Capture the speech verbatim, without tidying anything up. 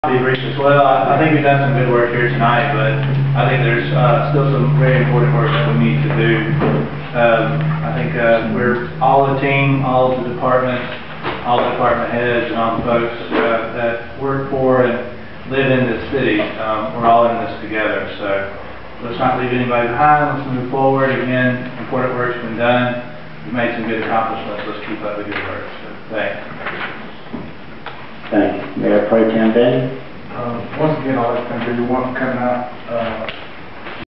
Be brief as well. I, I think we've done some good work here tonight, but I think there's uh, still some very important work that we need to do. Um, I think uh, we're all a team, all the departments, all the department heads, and all the folks uh, that work for and live in this city. Um, we're all in this together, so let's not leave anybody behind. Let's move forward. Again, important work's been done. We've made some good accomplishments. Let's keep up the good work. So, thanks. Thank you. Mayor Pro Tem Benny. Um, once again, I'd like to thank everyone for coming out. Uh,